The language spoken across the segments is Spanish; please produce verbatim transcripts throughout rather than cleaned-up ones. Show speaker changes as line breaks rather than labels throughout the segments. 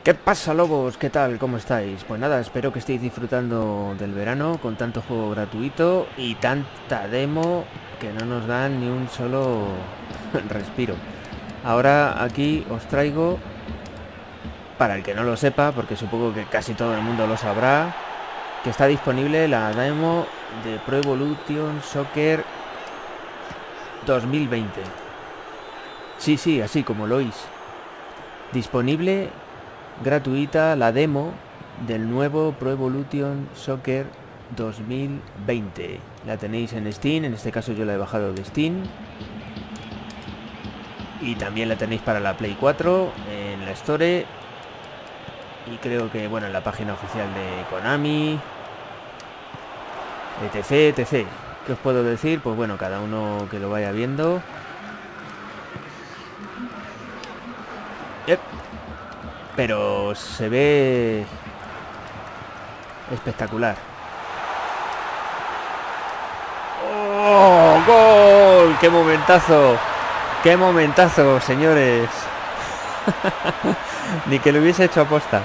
¿Qué pasa, lobos? ¿Qué tal? ¿Cómo estáis? Pues nada, espero que estéis disfrutando del verano con tanto juego gratuito y tanta demo que no nos dan ni un solo respiro. Ahora aquí os traigo, para el que no lo sepa, porque supongo que casi todo el mundo lo sabrá, que está disponible la demo de Pro Evolution Soccer dos mil veinte. Sí, sí, así como lo oís. Disponible gratuita la demo del nuevo Pro Evolution Soccer dos mil veinte. La tenéis en Steam, en este caso yo la he bajado de Steam. Y también la tenéis para la Play cuatro en la Store. Y creo que, bueno, en la página oficial de Konami, etc, etc. ¿Qué os puedo decir? Pues bueno, cada uno que lo vaya viendo. Yep. Pero se ve espectacular. ¡Oh! ¡Gol! ¡Qué momentazo! ¡Qué momentazo, señores! Ni que lo hubiese hecho aposta.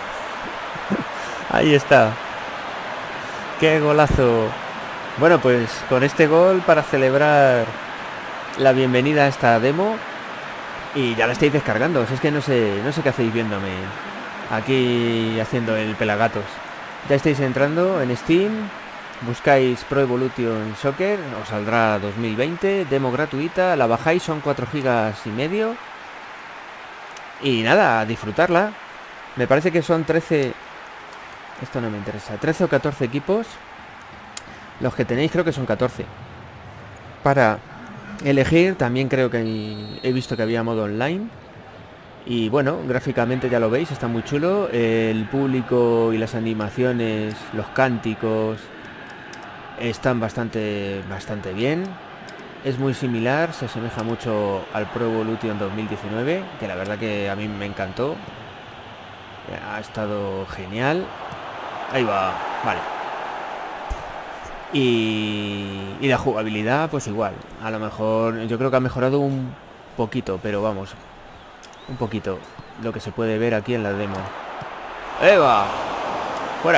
Ahí está. ¡Qué golazo! Bueno, pues con este gol para celebrar la bienvenida a esta demo. Y ya la estáis descargando. Si es que no sé, no sé qué hacéis viéndome aquí haciendo el pelagatos. Ya estáis entrando en Steam. Buscáis Pro Evolution Soccer. Os saldrá dos mil veinte. Demo gratuita. La bajáis, son cuatro gigas y medio. Y nada, a disfrutarla. Me parece que son trece. Esto no me interesa. trece o catorce equipos. Los que tenéis creo que son catorce. Para elegir, también creo que hay, he visto que había modo online. Y bueno, gráficamente ya lo veis, está muy chulo. El público y las animaciones, los cánticos están bastante, bastante bien. Es muy similar, se asemeja mucho al Pro Evolution dos mil diecinueve, que la verdad que a mí me encantó. Ha estado genial. Ahí va, vale. Y, y la jugabilidad, pues igual. A lo mejor, yo creo que ha mejorado un poquito, pero vamos, un poquito lo que se puede ver aquí en la demo. ¡Eva! ¡Fuera!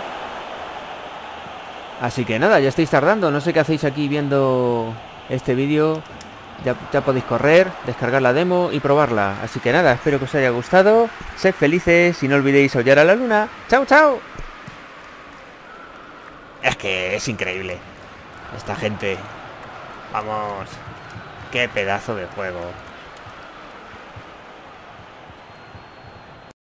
Así que nada, ya estáis tardando. No sé qué hacéis aquí viendo este vídeo. Ya, ya podéis correr, descargar la demo y probarla. Así que nada, espero que os haya gustado. Sed felices y no olvidéis aullar a la luna. ¡Chao, chao! Es que es increíble esta gente. Vamos, qué pedazo de juego.